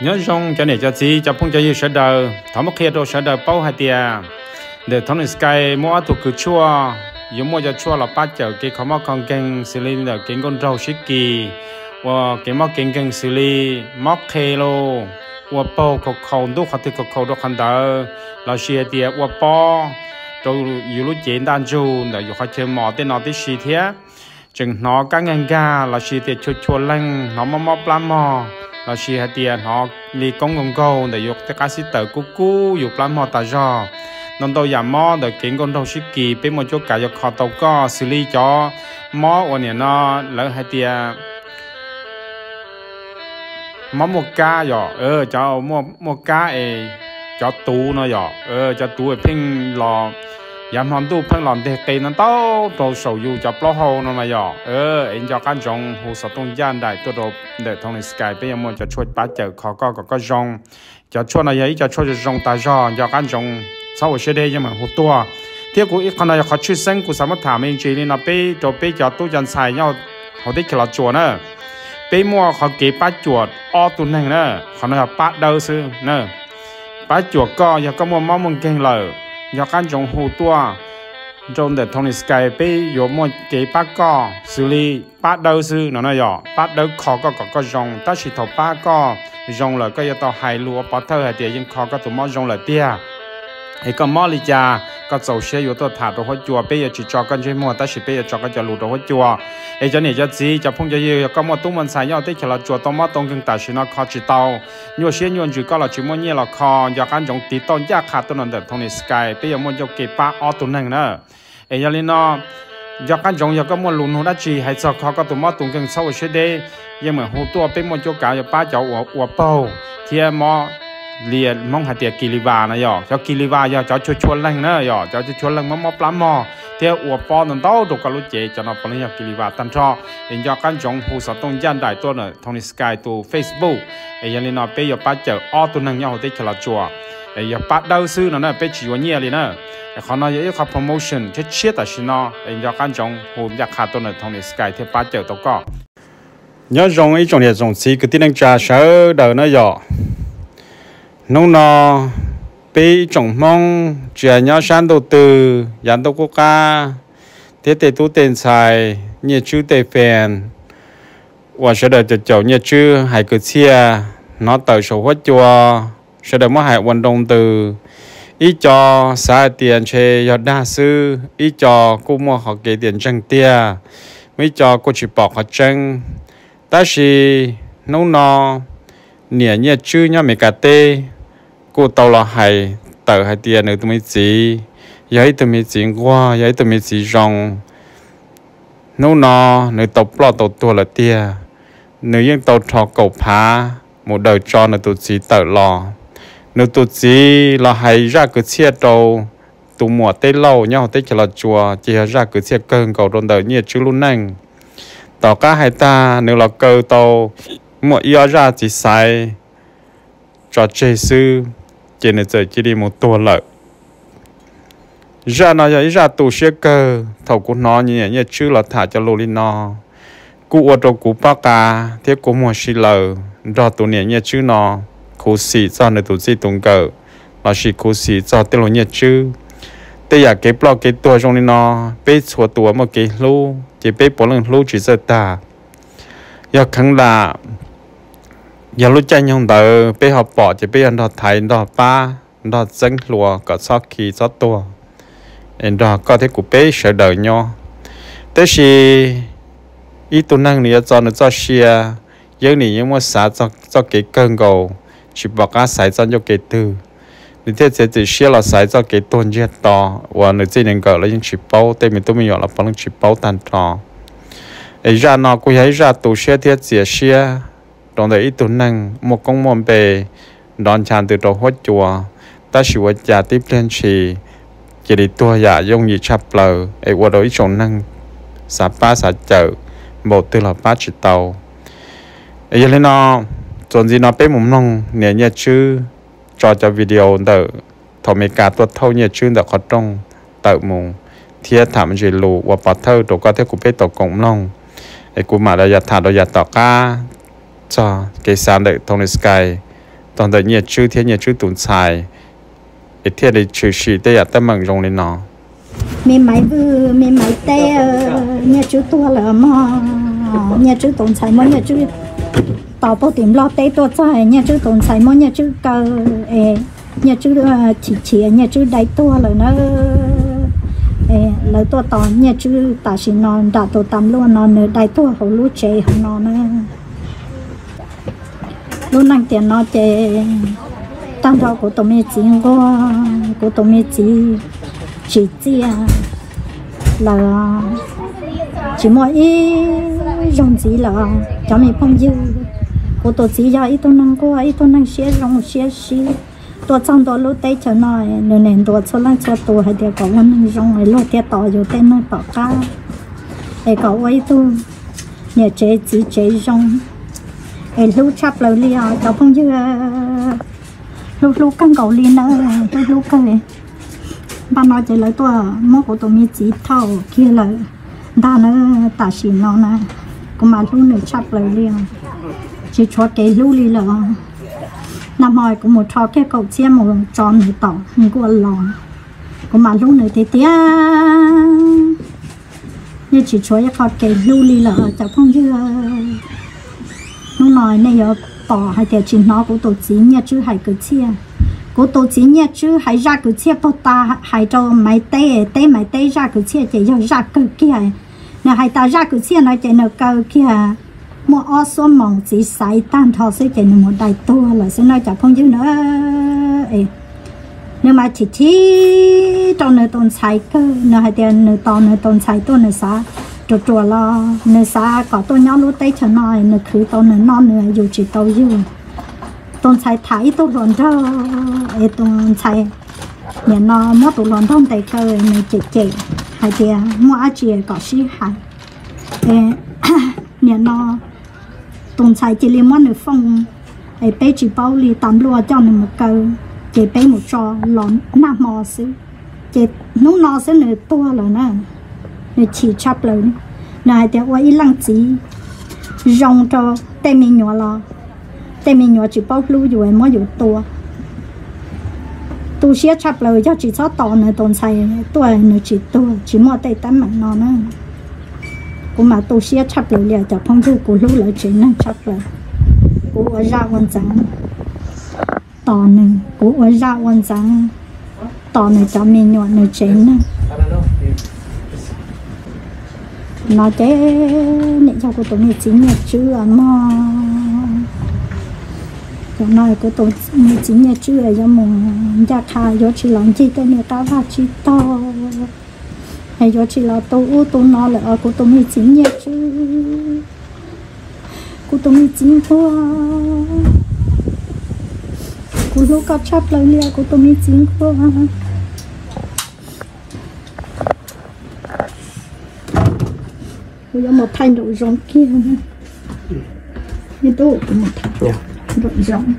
nhớ rong cho này cho gì cho phong cho yêu sợ đời thằng mất kia đâu sợ đời bao hai tia để thằng này sky mua thuộc cứ chua dùng mua cho chua là bắt chở cái khó mắc con keng xử lý là cái con rau xích kỳ và cái mắc keng xử lý mắc kê lô và bao cọc khâu đúc hoặc thì cọc khâu đúc khăn đỡ là xia tia và bao rồi yêu lúc chuyện đan chu là yêu khai chơi mỏ tên nó tên xì thế chừng nó các ngành ga là xì tia chua chua lanh nó mò plan mò là xì hai tia nó li công câu để yêu tất cả sĩ tử cú yêu plan mò ta do nông đầu giảm mò để kiến con đầu xích kỳ bên một chỗ cả yêu khó tàu co xử lý cho mò ở này nó lỡ hai tia mò một cá rồi cho một cá cho tú nó rồi cho tú ở pin lò giảm hòn tú pin lò để cây nó tao rồi sầu yêu cho plo hồ nó mà rồi anh cho các dòng hồ sơ tung gian đại tôi đồ để thông này sky bây giờ muốn cho chuột bát chở khó có dòng cho chuột này ấy cho chuột dòng ta cho các dòng sau ở đây nhưng mà hồ tua thế cũng ít con này họ chuyên sinh của sao mà thả mình chỉ nên là bây cho bây giờ tôi dần xài nhau họ thích là chuột nữa bây mua họ kể bát chuột o tu này nữa họ nói là bát đâu sư nữa bát chuột co giờ có mua món mông kinh lờ giờ các dòng hồ tua trong để thông sky bây giờ mua kể bát co xử lý bát đâu sư nó nói bát đâu khó có dòng ta chỉ thầu bát co dòng là cái tao hài lúa bát thơ hay tiền nhưng khó có tụi món dòng là tia ấy có mỏ lì cha có dầu xe yếu tôi thả đồ hoa chùa bây giờ chỉ cho con chơi mua ta chỉ bây giờ cho con cho lụt đồ hoa chùa ấy cho này cho gì cho phong cho yêu có một tung mình xài nhau tới khi là chùa tao mỏ tông kinh tài chỉ nó khó chỉ tao nhiều xe nhiều chỉ có là chỉ mua nhiều là khó giờ các种tí tao giá khá tôi nói được thông này sky bây giờ mua cho cái ba ô tô này nữa ấy cho nên nó giờ các种giờ có mua lụn hồ đã chỉ hay sao khó có tụi mỏ tông kinh sau sẽ đây nhưng mà hồ tua bên mua cho cả giờ ba cháu ở bao thì mỏ liền mong hạt tiệt kỳ liva này cho kỳ liva cho chua lăng nữa cho chua lăng mò plám mò theo uo po nằm đâu được cả lúc chế cho nó bằng kỳ liva tan cho hiện cho các trong hồ sơ tông gian đại tôi nữa Tony Sky tu Facebook ấy nên nó bây giờ bắt chở auto năng nhau để cho là chùa ấy giờ bắt đầu sư nó là bây chỉ có nhiều liền nữa còn nó yếu có promotion chết chết là xin nó ấy cho các trong hồ giác hạt tôi nữa Tony Sky theo bắt chở tao có nhớ dùng ấy trong này dùng gì cái tiếng năng trà sớ đời nó nông nọ bị trồng mong chuyện nhau san đầu tư dàn đầu quốc gia thế để tu tiền xài nhiều chữ tệ phèn và sẽ đợi chậu nhiều chữ hay cứ chia nó tới số hóa chùa sẽ đợi mất hại vận động từ ý cho xã tiền chơi do đa sư ý cho cô mua họ kể tiền chân tia mấy cho cô chỉ bỏ họ chân ta chỉ nông nọ nhiều nhiều chữ nhau mấy cả tê cô tàu là hay tờ hay tiền nữa tụi mình chỉ giấy tụi mình chỉ qua giấy tụi mình chỉ rong nấu nọ nữa tàu plot tàu tua là tia nữa những tàu thọ cầu phá một đời cho nữa tụi chỉ tờ lò nữa tụi chỉ là hay ra cứ chia tàu tụi mùa tây lâu nhau tây chỉ là chùa chỉ ra cứ chia cơn cầu đồn đời nhiệt chứ luôn nè tàu cá hay ta nữa là cơ tàu mùa yêu ra chỉ sai cho chế sư chỉ nên giờ chỉ đi một tua lợi ra nó giờ ra tù xe cơ thầu của nó như chứ là thả cho lô linh nó cụ ở đâu cụ bác cả thế cụ mua xì lờ do tụ như chứ nó cụ xì cho nên tụ gì tung cờ là xì cụ xì cho tên lo như chứ thế giờ cái blog cái tua trong linh nó bé xua tua một cái lú chỉ bé bỏ lần lú chỉ giờ ta giờ khẳng là giờ lúc chơi nhung đời bé học bỏ chỉ bé ăn đọt thái đọt ba đọt trứng lúa có sót khí sót tua anh đọt có thể của bé sợ đời nhau thế thì ít tu năng này cho nó cho xia giờ này nhưng mà xã cho cái cơn cầu chỉ bỏ cá sải cho cái từ thì thế sẽ chỉ xia là sải cho cái tuần giết to và nó chỉ nên gọi là những chỉ bao tại mình tôi mình gọi là bằng chỉ bao tan trò ấy ra nó cũng thấy ra tụ xia thiết xia xia trong đấy ít tuần năng một công môn bề đón chàng từ đầu hót chùa ta chỉ vật trả tiếp lên chỉ đi tua giả dùng gì chắp lờ ấy qua đó ít trong năng xả ba xả chợ một từ là ba chỉ tàu ấy lên nó chọn gì nó bé mồm nông nè nhẹ chứ cho video đỡ thầu mấy cả tuột thâu nhẹ chứ đỡ khó trong tự mùng thiệt thảm gì lù và bắt thâu đồ có thể cũng bé tổ cộng nông ấy cũng mà đã thả đồ giả tỏ ca cho cái sản đợi Tony Sky tòn đời nhiệt chữ tụn xài ít thiết để chữ sĩ tê à tâm bằng rong lên nó mình máy tê nhà chữ tua là mà nhà chữ tụn xài mà nhà chữ tao bao tiền lo tê tua xài nhà chữ tụn xài mà nhà chữ cơ nhà chữ chỉ nhà chữ đại tua là nó lời tua tòn nhà chữ ta chỉ non đã tổ tạm luôn non đại tua hậu lú chế hậu non nữa lúc năng tiền nó chế tam thọ của tụi mình chỉ của tụi mình chỉ chia là chỉ mỗi rong gì là cho mình phong dư của tụi chỉ cho ít tôi năng xé rong xé xí tôi trong tôi lúc tết cho nó nên tôi số lần cho tôi hay để có one rong ấy lúc tết tỏ rồi tết nó tỏ cá để có ấy tôi nhà chế chỉ chế rong ấy lúc chắp lời li cho phong dư lúc căng cầu li nữa lúc cái ban nói chỉ lấy tôi mua của tôi mi chỉ thâu kia là đa nó ta chỉ nó nè cũng mà lúc nữa chắp lời li chỉ cho cái lúc li là năm hồi cũng một trò cái cầu chia một tròn một tỏ một cái lò cũng mà lúc nữa thì tía như chỉ cho cái lúc li là cho phong dư nó nói này giờ bỏ hay để chỉ nó của tổ chí nhà chứ hay cứ chia của tổ chí nhà chứ hay ra cứ chia bao ta hay cho máy tê máy tê ra cứ chia chỉ cho ra cứ kia nè hay ta ra cứ chia nói chỉ nó cơ kia mua ô số mỏng chỉ sai tan thọ sẽ chỉ một đại tua là sẽ nói chả không dư nữa nhưng mà chỉ trong nơi tồn sai cơ nè hay tiền nơi tồn sai tôi nơi sao chùa lo nơi xa có tôi nhau lúc tây cho nói nơi khứ tôi nơi non nơi dù chỉ tôi dù tôi xài thái tôi luôn cho tôi xài nhà nó mất tôi luôn thông tay cơ nơi chị hay thì mua chị có sĩ hại nhà nó tôi xài chỉ liên quan nơi phong bé chỉ bao li tạm lúa cho nên một cơ chị bé một trò lón nằm mò xứ chị nó nó sẽ nơi tua rồi nè nơi chỉ chắp lời này thì qua ít lăng chỉ rong cho tay mình nhỏ chỉ bao lưu rồi mớiอยู่ตัวเสียชับเลยcho chỉ cho tỏ này tồn xàiตัวnày chỉ mua tay tắm mà nó nữa cũng màตัวเสียชับเลยliền cho phong thư của lưu lại chỉ năngชับเลยcủa ra quan trắng tỏ này của ra quan trắng tỏ này cho mình nhỏ này chỉ nữa nó chế nãy cho cô tôi nghe chính nhật chữ mà cái nói cô tôi nghe chính nhật chữ là do một gia khai do chỉ làm chi tôi nghe ta và chi to hay do chỉ là tôi nói là cô tôi nghe chính nhật chữ cô tôi nghe chính hoa cô lúc có chấp lời lia cô tôi nghe chính hoa bây giờ một thanh độ rộng kia như tôi cũng một thanh độ rộng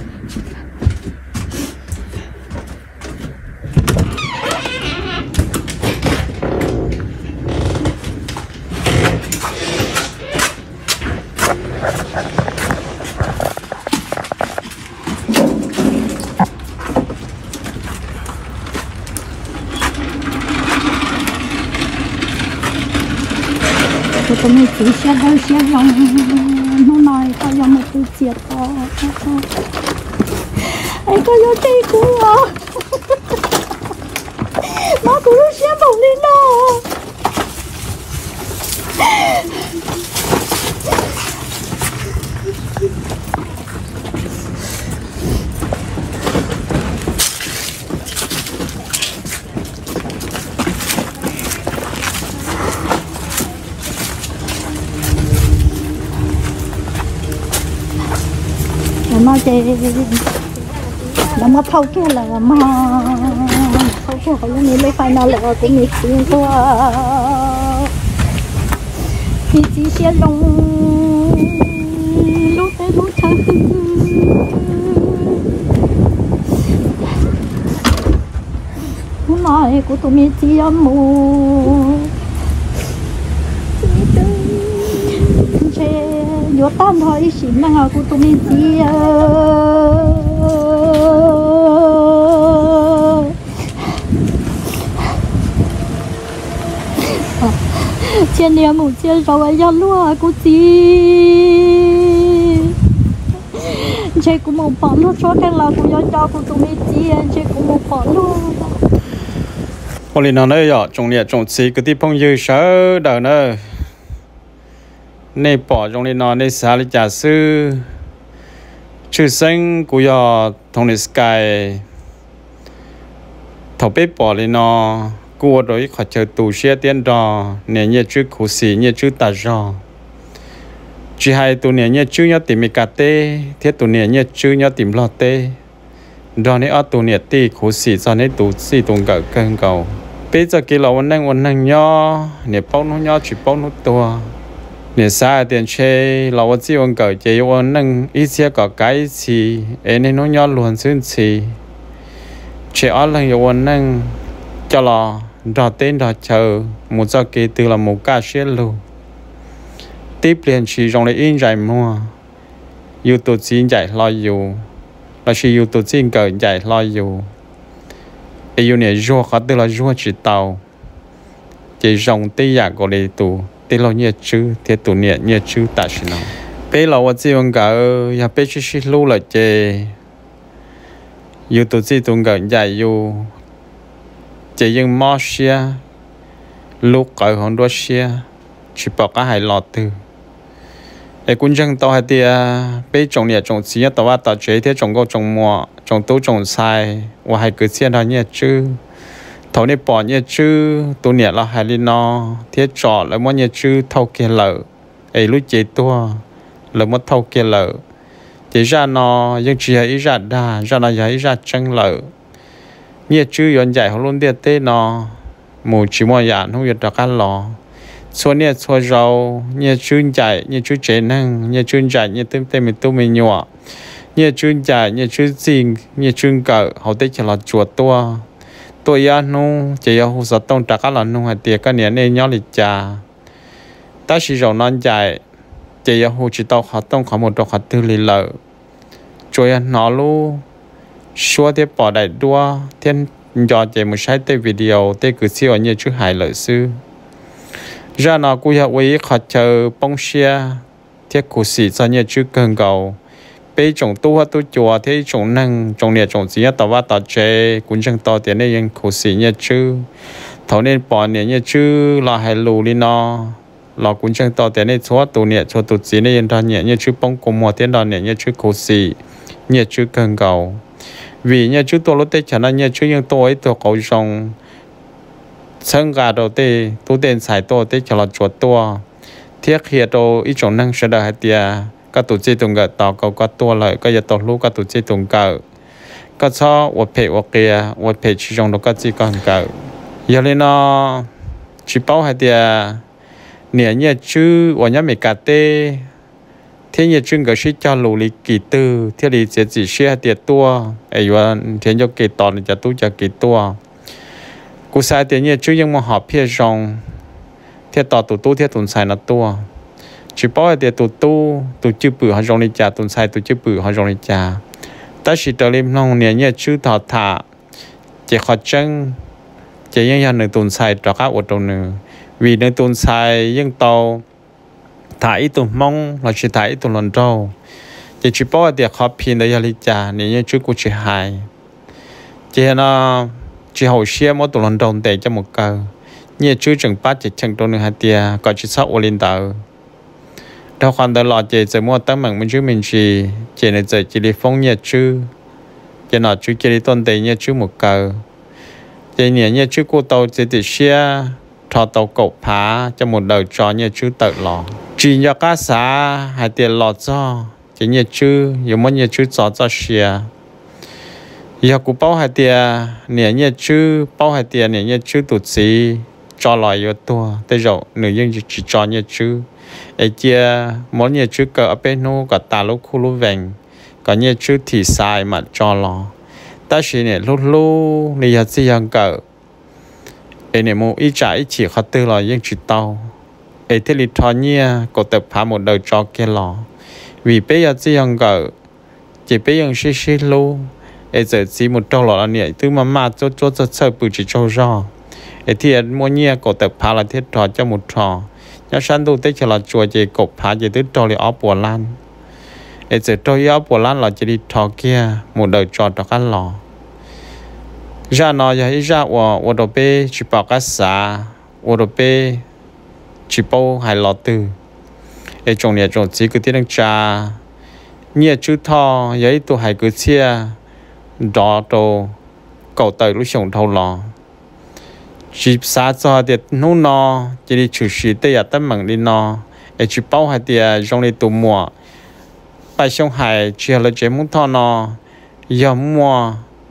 tôi mới chỉ xe rong nó nói có do một tôi chia to ấy có do chơi cũ à nó cũng xe bổng lên đó nó chơi nó mà thâu kia là mà thâu kia họ lấy lấy phải nó là cũng nghịch tiếng qua thì chỉ xe lông lúc tới lúc tháng nói của tụi mình chỉ âm mù vô tan thôi xí mà của tụi mình chỉ trên nhà ngủ trên rồi giờ luôn cô chị chơi cũng một bỏ luôn số cái là cũng cho cô tụi mình chị chơi cũng một bỏ luôn hôm nay nó nói rồi trong nhà trong xí cái tí phong dư sợ đời nữa nên bỏ trong này nó nên xả đi trả sư chữ sinh của giờ thông này sky thầu bếp bỏ lên nó cua đối khỏi chờ tù xe tiền đò nè nhẹ chữ khổ xỉ nhẹ chữ tà rò chỉ hai tụ nè nhẹ chữ nhớ tìm mi cà tê thiết tụ nè nhẹ chữ nhớ tìm lo tê đò này ở tụ nè tê khổ xỉ cho nên tụ xỉ tụ gỡ cơn cầu bây giờ kia làวันnăng nhó nè bao nó nhó chỉ bao nó to nè xa tiền chơi làวันchỉวันgỡ chỉวันnăng ít xe có cái gì nên nó nhó luôn xuyên gì chỉ ở lần nhiềuวันnăng cho là đò tên đò chờ một giờ kia từ là một ca xe luôn tiếp liền chỉ trong này in dài mua yêu tổ chức dài lo dù là chỉ yêu tổ chức cỡ dài lo dù yêu này rùa khó từ là rùa chỉ tàu chỉ dòng tây giả của đề tù tây lo nhẹ chữ thế tù nhẹ chữ tại sao nào bây giờ tôi chỉ muốn cả ya bây giờ chỉ lưu lại chế yêu tổ chức tung cỡ dài yêu chỉ những mỏ xe lúc cỡ hơn đua xe chỉ bảo cái hai lọt từ để quân dân tàu hay tia bây trồng nhẹ trồng xí tàu á tàu chế thế trồng gạo trồng mùa trồng tú trồng sai và hai cứ xe đó nhẹ chứ thầu này bỏ nhẹ chứ tu nhẹ là hai li no thế trọ lại muốn nhẹ chứ thâu kia lợ ấy lúc chế tua lại muốn thâu kia lợ chỉ ra nó nhưng chỉ hay ra đa ra nó hay ra chân lợ nhẹ chứ yon dài họ luôn điệt tê nó mù chỉ mua dạng không được đặc ăn lò số nhẹ số rau nhẹ chứ dài nhẹ chứ chế năng nhẹ chứ dài nhẹ tên tên mình tu mình nhỏ nhẹ chứ dài nhẹ chứ gì nhẹ chứ cỡ họ tết chỉ là chuột tua tôi ăn nu chỉ có hồ sơ tông đặc ăn là nu hay tiệc cái này nên nhỏ lịch trà ta chỉ rau non dài chỉ có hồ chỉ tao họ tông họ một đôi họ tư lì lợ rồi ăn nó lu xua tiếp bỏ đại đua thiên do chỉ một sai tê video tê cứ siêu như chữ hài lợi sư ra nó cũng học với họ chờ bông xe thiết cụ sĩ cho như chữ cần cầu bây trồng tu hết tu chùa thế trồng năng trồng nhẹ trồng gì tao tao chế cũng chẳng tao tiền nàyยังcụ sĩ như chữ thầu nên bỏ nhẹ như chữ là hay lù đi nó là cũng chẳng tao tiền này xóa tu nhẹ xóa tu gì nàyยังnhẹ như chữ bông cùng mùa tiền đó nhẹ như chữ cụ sĩ như chữ cần cầu vì như chú tôi lúc tết chẳng là như chú nhưng tôi tôi cầu xong sân gà đầu tê tôi tên xài tôi tết cho là chuột tôi thiết hiện tôi ít种năng sẽ đợi tia các tổ chức tung gà tàu cầu các tôi lại các giờ tàu lúc các tổ chức tung gà các cho vật thể chỉ trong đó các chỉ còn gà giờ lên nó chỉ bảo hai tia nè như chú và nhà mình cả tê thế như chuyên cái sĩ cho lù lì kỳ tư thế thì sẽ chỉ xe tiệt tua ấy và thế cho kỳ tòn cho tu cho kỳ tua cú sai tiền như chuyên mà họ phía rong thế tỏ tụ tu thế tuần sai nó tua chỉ bảo là tụ tu tụ chữ bự họ rong đi trả tuần sai tụ chữ bự họ rong đi trả ta chỉ tới lên nông nè như chữ thọ thả chỉ khó chân chỉ những nhà nửa tuần sai cho các hoạt động nửa vì nửa tuần sai những tàu thải tụi mong là chỉ thải tụi lần đầu chỉ bảo là khó pin để lý trả nên như chú cũng chỉ hài chỉ nó chỉ hậu xe mỗi tụi lần đầu để cho một câu như chú chừng bắt chỉ chừng trong nửa hai tia có chỉ sáu ô linh tàu đâu còn đợi lọt chỉ mua tấm bằng mình chú mình chỉ này chỉ đi phong như chú chỉ nó chú chỉ đi tuần để như chú một câu chỉ như chú cô tàu chỉ xe thọ tàu cột phá cho một đời trò như chú tự lò chỉ nhờ cá xã hay tiền lọt cho chỉ như chú有么như chú cho xe giờ cũng bao hai tiền nè như chú bao hai tiền nè như chú tụt xí cho lại vô tua tới rồi nữ dân chỉ cho như chú ấy chia món như chú cỡ ở bên nó cả ta lúc khu lúc vàng còn như chú thì sai mà cho lò ta chỉ nè lúc lúc này giờ gì ăn cỡ ấy nè mua ít trả ít chỉ khó tư là dân chỉ tao ấy thế li thọ nhia có tập phá một đời cho kia lò vì bây giờ chỉ ăn cỡ chỉ bây giờ xí lu ấy giờ chỉ một trâu lò này thứ mà cho sợ bự chỉ trâu rò ấy thì mua nhia có tập phá là thiết thọ cho một trò nhớ sáng tu tết cho là chùa chỉ cột phá chỉ tới trò li áo bùa lan để chỉ trò áo bùa lan là chỉ đi trò kia một đời trò trò cá lò ra nó giờ ra ở đồ bê chỉ bảo cá xả ở đồ bê chỉ bao hai lọ từ để trồng nhà trồng chỉ cứ tiếng trà nhiều chữ thọ giấy tu hai cứ chia đó đồ cầu tới lúc sống thâu lò chỉ xa cho để nô nó chỉ đi chủ sĩ để tâm mừng đi nó để chỉ bao hai tiền trong đi tu mùa bài sông hải chỉ là chế muốn thọ nó giờ mùa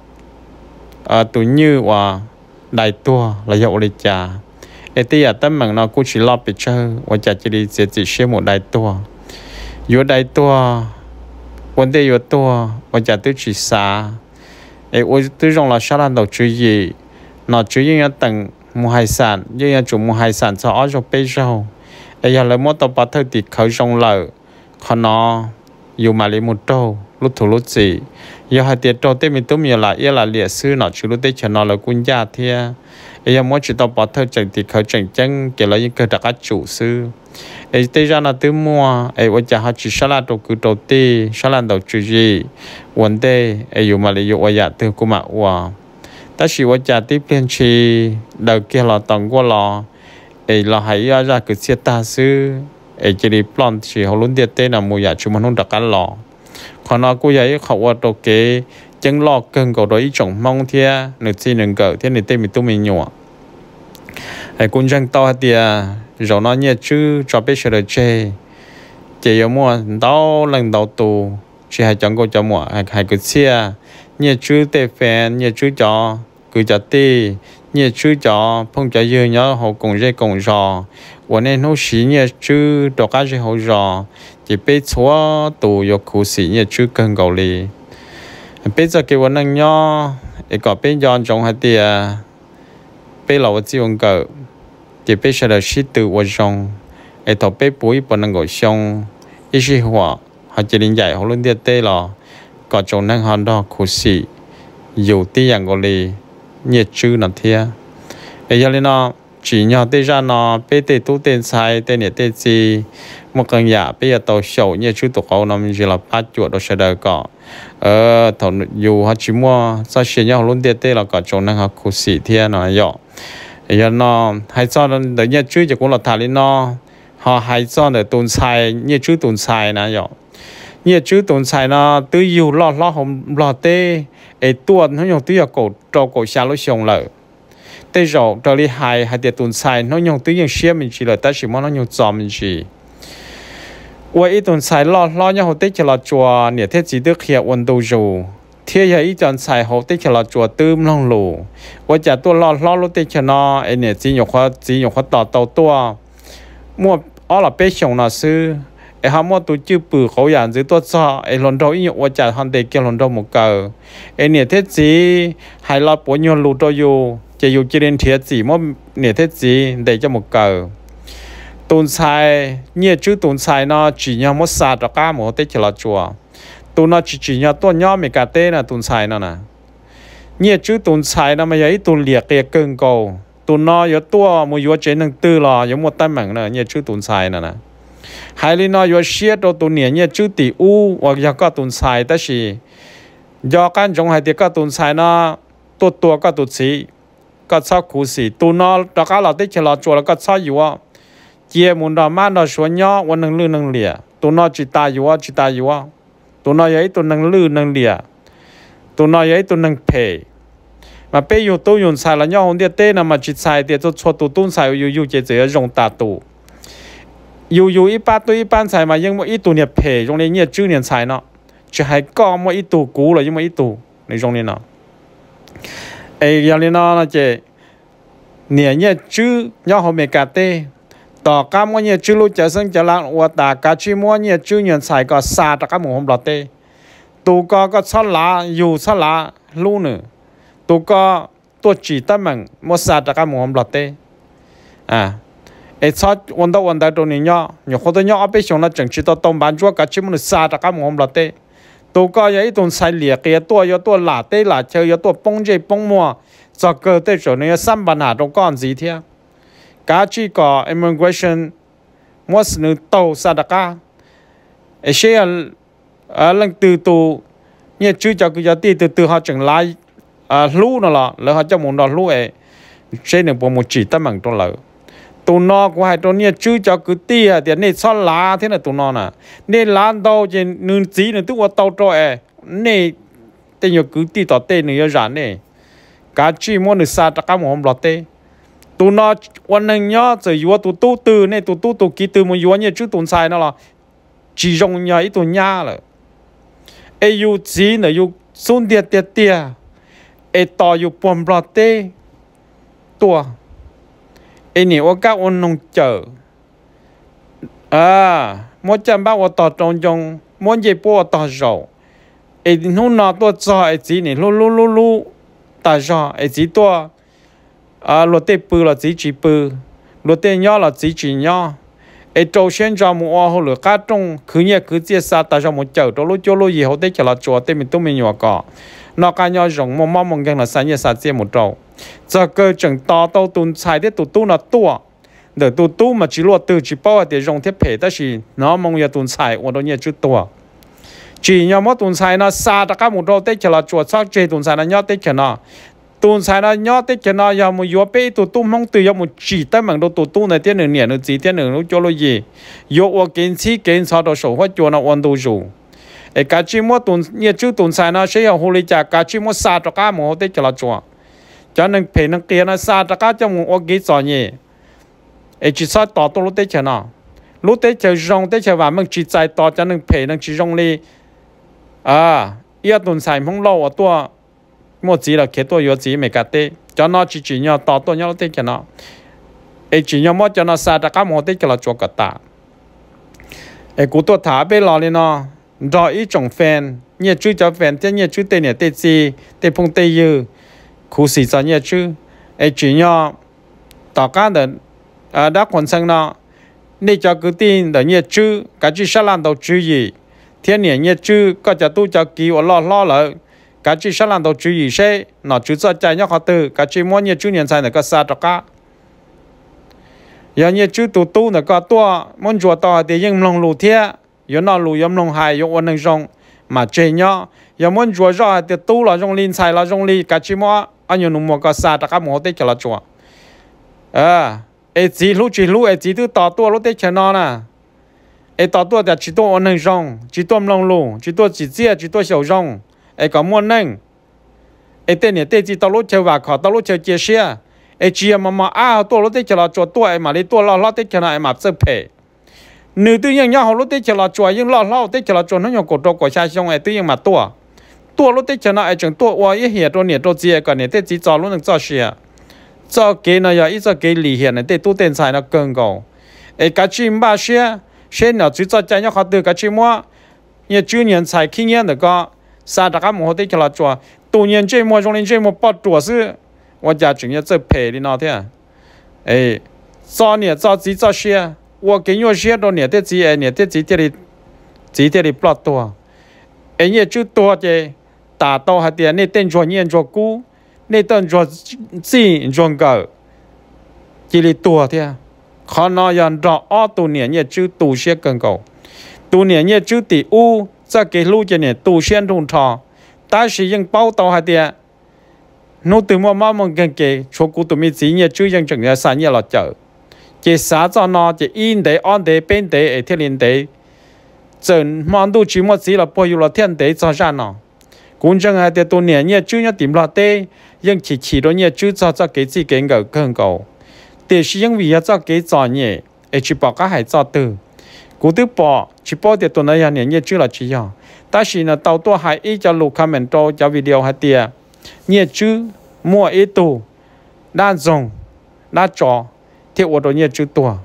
tu như và đại tua là dậu đi trà để tiền tâm mừng nó cũng chỉ lo bị chơi và chỉ đi chỉ xem một đại tua yếu đại tua vấn đề yếu tua và tôi chỉ xa tôi trong là sao làm đầu chú ý nó chú ý tầng mua hải sản như chủ mua hải sản cho ở trong bây giờ giờ là mỗi tàu bắt thời tiết khởi trong lợ còn nó dù mà lấy một trâu lúc thủ lúc gì giờ hai tiết trâu tên mình tôi nhiều lại là liệt sư nó chú lúc tết cho nó là quân gia thia giờ mỗi chỉ tàu bắt thời chẳng tiết khởi chẳng chân kể là những cái đặc các chủ sư tây ra là từ mua bây giờ họ chỉ sao làm đầu cứ đầu tiên sao làm đầu chú ý vấn đề dù mà lấy dù giờ từ cô mà ta chỉว่าจะที่เป็นชีเด็กเกี่ยวกับต่างกว่าเราเราให้ยาจะคือเสียตาซื้อจะได้ปลอนชีเขาลุ้นเดียดเต้นมูอยากชุมนุมดักกันหล่อขณะกูอยากให้เขาว่าตัวเก๋จังหลอกเกินกว่าโดยจงมองเทียหนึ่งที่หนึ่งเกิดที่หนึ่งเต้มีตู้มีหยวกูจังต่อเดียเราเนาะเนี่ยชื่อจะไปเฉลยเจียมัวดาวลังดาวตูชีให้จังกูจะมัวให้กูเสียnhiều chữ tê phèn nhiều chữ cho cứ cho tê nhiều chữ cho phong cho dư nhớ họ cùng dây cùng rò và nên nó xí nhiều chữ đồ cá dây họ rò chỉ biết xóa tù yêu khu xí nhiều chữ cần cầu lì biết cho cái vấn năng nhó để có biết dọn trong hai tia biết là vật gì cỡ chỉ biết sẽ là xí từ vật trong để thọ biết bùi bọn năng gọi xong ý xí hỏa họ chỉ định dạy họ luôn địa tê là có trong năng hòn đó khu sĩ dù tí dạng gọi là nhiệt chữ nó thia bây giờ nó chỉ nhỏ tê ra nó bê tê tu tên sai tên nhiệt tê gì một căn nhà bây giờ tàu sầu nhiệt chữ tụ cầu nó mình chỉ là phát chuột đó sẽ đời có thầu dù họ chỉ mua sao xuyên nhau luôn tê tê là có trong năng khu sĩ thia nó nhỏ bây giờ nó hay cho nó đợi nhiệt chữ chỉ cũng là thà lên nó họ hay cho để tồn sai nhiệt chữ tồn sai nó nhỏ nhiều chữ tồn tại nó từ nhiều lo không lo tê tuần nó dùng từ cổ cổ xa lối sông lợ tê rồi trở đi hai tiệt tồn tại nó dùng từ những xe mình chỉ là ta chỉ mong nó dùng giò mình chỉ vậy tồn tại lo nhau hậu tết cho là chùa nè thế chỉ được hiện vận đầu dù thế giờ ít tồn tại hậu tết cho là chùa tươm long lù vậy giờ tôi lo lúc tết cho nó nè chỉ nhiều khoa tàu tua mua ở là bé sông là sư họ mua tổ chức bự khẩu dạng dưới tôi cho lần đầu ýว่าจะหันเด็กlần đầu một cờเนี่ยthế gì hay là bao nhiêu lúa tôi yêu chỉ yêu chỉ đến thế gì màเนี่ยthế gì để cho một cờ tồn tại nhiều chữ tồn tại nó chỉ nhau một sát đó cả một tết chỉ là chùa tồn nó chỉ nhau tôi nhau mấy cái tết là tồn tại nó nè nhiều chữ tồn tại nó mà vậy tồn liệt cái cơn cầu tồn nó có tua một yếu chế năng tư là có một tay mảng nữa nhiều chữ tồn tại nè hai lý nó có xe đồ tồn niệm như chữ tỷ u hoặc là các tồn tại đó là do các trong hai tiết các tồn tại nó tua các tồn sĩ các sao khu sĩ tồn nó đó các là tích chỉ là chỗ là các sao yếu chia muốn đó mà nó số nhỏ và năng lư năng lìa tồn nó chỉ ta yếu tồn nó ấy tồn năng lư năng lìa tồn nó ấy tồn năng phe mà bây giờ tôi dùng sai là nhau không biết tên là mà chỉ sai thì tôi cho tôi tồn sai yêu chỉ chỉ dùng ta tụอยู่一般对一般菜嘛，因为一度你赔，用的你9年菜呢，就还高么一度股了，因为一度你用的呢，要的呢那这年你9要后面干的，到干么你9路就生就让我大家去么你9年菜个3大家冇好落的，都个出拿有出拿路呢，都个多几得门么3大家冇好落的，啊。sao vấn đề đồ này nhá nhiều khó tôi nhá ở bên trong nó chẳng chỉ tao tông bán chúa cả chỉ muốn xa tất cả mọi hôm là tê tôi có vậy tôi sai liệt cái tôi là tê là chơi tôi bông dây bông mua cho cơ tê chỗ này 3 bản hà trong con gì thế cả chỉ có immigration mua sữa tàu sa đặc ca ấy sẽ lần từ tụ nhẹ chú cho cái giá tiền từ họ chẳng lại lú nó là họ cho muốn đó lú ấy sẽ được một chỉ tấm bằng trong lỡ tụ nó của hai tụ nhẹ chú cho cái tia thì nên xóa lá thế là tụ nó nè nên lá đâu trên nương chỉ nữa tụ tàu trôi nên tên nhiều cứ tia tỏ tên nữa rán này cá chi mua được sa đặc ca một hôm lọt tê tụ nó quan năng nhớ rồi vua tụ từ này tụ kỹ từ một vua nhẹ chú tụ sai nó là chỉ dùng nhà ít tụ nhà rồi ai yêu chỉ là yêu xuân tiệt ai tỏ yêu bom bọt tê tua ai nhiều các ông nông chợ mỗi trăm bao tỏ trong mỗi gì bao tỏ rau ai nó nào tua cho ai chỉ này lu ta cho ai chỉ tua luật tê bự là chỉ bự luật tê nhỏ là chỉ nhỏ ai trâu xuyên cho một hồ lửa cá trong cứ nhẹ cứ chia xa ta cho một chậu trâu lúa cho lúa gì hậu tết cho là chùa tết mình tụi mình nhỏ cỏ nó cá nhỏ rồng một mắm một găng là sáng nhẹ sáng chia một trâu giờ cơ chừng to tàu tuần xài để tụ là tua để tụ mà chỉ luật từ chỉ bao để rồng thiết thể đó là nó mong ya tuần xài ở đó nhẹ chút tua chỉ nhau mất tuần xài nó xa ta cá một trâu tết cho là chùa sắc chơi tuần xài nó nhỏ tết cho nó tuần sai nó nhớ tới cho nó giờ một yếu bé tụi mong từ giờ một chỉ tới bằng đồ tụi này tiếng nửa nó chỉ tiếng nửa nó cho lo gì yếu ở kiến sau đó sổ hóa cho nó ổn đồ rồi cái cá chim mua tuần nhiều chú tuần sai nó sẽ hồ lý trả cá chim mua sa cho cá một tới cho nó cho nên phải nó kia nó sa cho cá trong một cái gì nhỉ chỉ sao tỏ tôi lúc tới cho nó lúc tới cho rong tới cho mình chỉ chạy tỏ cho nên phải nó chỉ rong đi yêu tuần sai không lâu ở tua một chỉ là cái tôi yếu chỉ mấy cái tê cho nó chỉ nhau tỏ tôi nhau tê cho nó ấy chỉ nhau cho nó xa ra các món tê cho nó cho cả ta ấy cú tôi thả bên lò lên nó rồi ý trồng phèn nhẹ chú cho phèn thế nhẹ chú tê nhẹ tê gì tê phong tê dư cú xì cho nhẹ chú ấy chỉ nhau tỏ cá để đã còn sang nó nên cho cứ tin để nhẹ chú cái chú sát lan đầu chú gì thiên nhẹ chú có cho tu cho kỹ lo lại cái chỉ sát lan đầu chú ý sẽ nó chú cho chạy nhóc họ từ cái chỉ muốn nhiều chú年才能够杀着cá giờ nhiều chú tu nó có tua muốn chùa to thì nhưng lòng lù thiê giờ nó lù yếm lòng hài yếm ôn năng rong mà chơi nhóc giờ muốn chùa rõ thì tu là rong linh xài là rong li cái chỉ muốn anh nhiều nung mua có sát着cá một tết cho là chùa chỉ lú chỉ tu tỏ tua lúc tết cho nó nè tỏ tua thì chỉ tu ôn năng rong chỉ tu lòng lù chỉ tu chỉ chia chỉ tu sầu rong có muốn nâng tên này tên gì tao lúc chơi và khó tao lúc chơi chia sẻ chỉ mà tôi lúc tới chơi là cho tôi mà lấy tôi lo tới chơi này mà sắp phê nữ tự nhiên nhau lúc tới chơi là cho nhưng lo tới chơi là cho nó nhiều cổ trâu cổ xa xong tự nhiên mà tôi lúc tới chơi này chẳng tôi qua ít hiện tôi nhiệt tôi chia còn này tên gì cho lúc được cho sẻ cho cái này giờ ít cho cái lý hiện này tên tôi tên xài nó更高cái chim ba sẻ nào chỉ cho chơi nhau họ từ cái chim mua như chú年才kinh验的个啥大家冇得去了做，多年这么容易这么不做事，我家整天在陪的那天，早年早几早些，我跟我些多年的几年的几天的不多，也就多的，达到还点你等着年着股，你等着金着高，这里多的，可能人到多年也就多些更高，多年也就第五。在给路这呢都先中场，但是因报道还点，侬对我妈妈跟给出国都没经验，就因整个3年了走，这啥子呢？这阴地、暗地、边地、天灵地，整忙都只么子了，不有了天地做啥呢？公正还得多年也就要点了地，因起多年就做给自己个更高，但是因为要做给做呢，去把个还做对。cú thứ bỏ chỉ bỏ để tuần này nhà chưa là chỉ nhau, ta chỉ là tàu tua hai ít cho lục comment cho video hai tia, nhà chưa mua ít tu, đa dùng, đa trò, thì ở đó nhà chưa tua,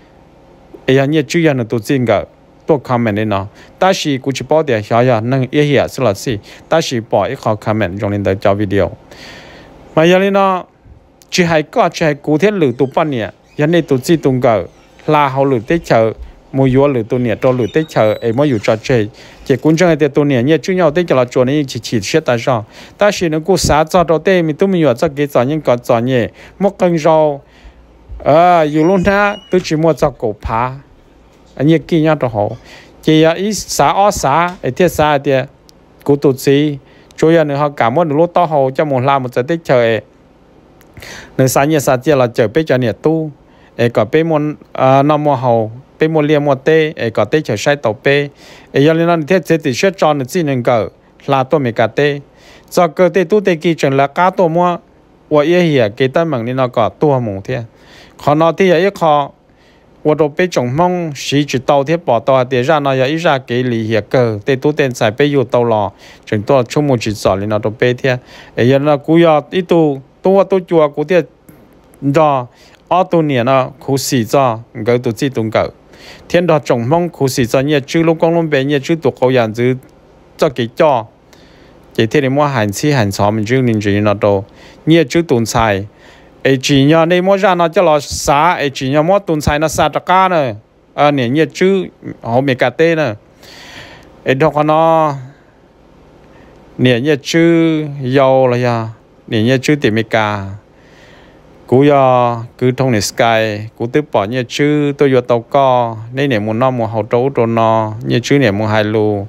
nhà chưa là tu chính cái, tu comment này nó, ta chỉ cú chỉ bỏ để xóa ya nâng ý hiểu là gì, ta chỉ bỏ ít khó comment trong lên cho video, mà giờ này nó chỉ hai cú thiết lử tu bao nhiêu, giờ này tu chỉ tung cái là họ lử tới chờ mua yếu lử tu nhiệt cho lử tới chờ mớiอยู่trò chơi chỉ cũng chẳng để tu nhiệt nhiệt chú nhau tới cho là chỗ này chỉ xét tại sao ta chỉ nó cố xả cho đầu tiên mình tu mình yếu cho cái cho những cái cho nhiệt một cân rau yếu luôn ha tôi chỉ mua cho cổ phá anh như kia nhau đó chỉ ít xã thiết xã thì cụ tụt gì chủ yếu nữa họ cảm ơn lúc to hồ cho một làm một giờ tích trời nơi xã nhà xã chia là chờ bây giờ nhiệt tu có bây môn năm mùa hồ bây môn liên mùa tê có tê chờ sai tàu bê giờ nên nó thiết sẽ tự xét cho nó chỉ nên cỡ là tôi mới cả tê do cơ tê tu tê kỳ chuẩn là cá tôi mua và ý hiểu cái tâm mạng nên nó có tua mùng thế còn nó thì ấy khó我都被中梦是指到贴报道的让那一下给理解个，对多点才被有到了，整多出门去找你那都被贴，哎呀那古要一度多做古的，你知道，20年了苦死着，个都自动个，天到中梦苦死着，你只路公路边你只读好样子，这给叫，这天你莫喊吃喊炒，mình只领着那都，你只动菜。chỉ nhờ này mua ra nó cho nó xả chỉ nhờ mua tuần sai nó xả tất cả nữa nè nhiệt chứ họ mày cà tê nữa đó nó nè nhiệt chứ dầu là ya nè nhiệt chứ tiền mày cà cú ya cứ thông này sky cú tiếp bỏ nhiệt chứ tôi vô tàu co nên nè muốn nó muốn hậu trấu đồ nó nhiệt chứ nè muốn hai lù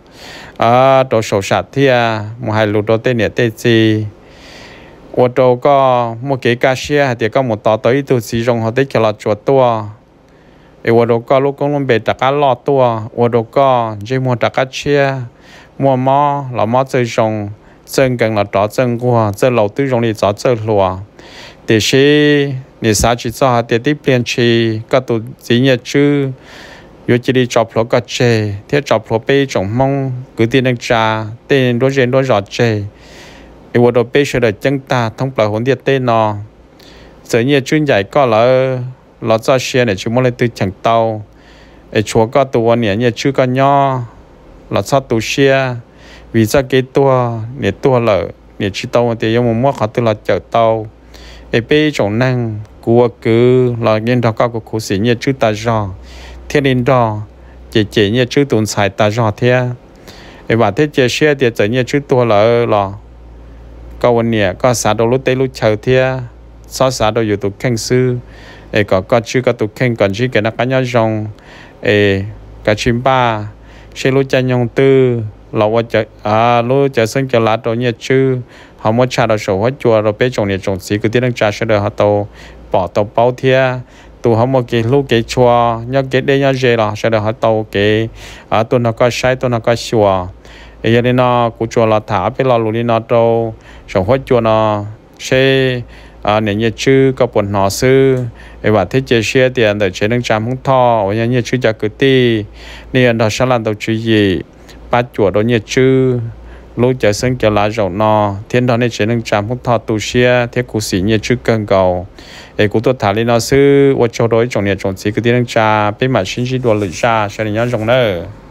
đồ sầu sạt thia muốn hai lù đồ tên nè tên gì我都个莫给家些，啲个莫到到呢度始終我哋叫落做多，我都個老公拢被大家落多，我都個只莫大家切，莫麼老麼最終真更了到真過，這老對容易找這路，但是你啥去做下啲啲變去，個度只日住，有幾啲做落個啫，啲做落被種夢，佢啲能炸，啲多人多熱啫。我都被說的真大，通不好啲tên nó，giờ như chuyên giải có là cho xe này chúng mình từ chẳng tàu, chúa có tàu này như chưa có nhỏ, là cho tàu xe, vì sao cái tua này tua lợ, này chỉ tàu thì dùng một khó từ là chở tàu, bây trong năng của cứ là nhân đó có cuộc sĩ như chưa ta rõ, thiên linh đó, chỉ như chưa tuần xài ta rõ thế, và thế chế xe thì giờ như chưa tua làก็วันเนี้ยก็สาดรู้เตรู้เชอเทียซอสาดอยู่ตุกแข่งซื้อก็ชื่อก็ตุกแข่งก่อนชื่อแกนักการยจงก็ชิมป้าเชรู้จันยงตื้อเราว่าจะรู้จะซึ่งจะรัดตัวเนี่ยชื่อเขาหมดชาเราโฉว่าจัวเราไปจงเนี่ยจงสีคือที่นักจ่าเสด็จเขาโตปอตัวเป้าเทียตัวเขาหมดเกลูกเกชัวยกเกได้ยกเจเราเสด็จเขาโตเกตัวนักก็ใช้ตัวนักก็ชัวgiờ nên nó cụ chùa là thả bên lò lùi nó đâu sống hết chùa nó xe nên như chữ có buồn nó sư và thế chế xe tiền để chế nâng trăm không thọ và như chữ cho cứ ti nên đó sẽ làm đầu chữ gì ba chùa đó như chữ lúc chế sinh cho lá rộng nó thiên đó nên chế nâng trăm không thọ tu xe thế cụ sĩ như chữ cần cầu cụ tôi thả lên nó sư và cho đối trong này trong gì cứ tiên nâng trà bên mà sinh chi đồ lựa ra cho nên nhớ rộng nữa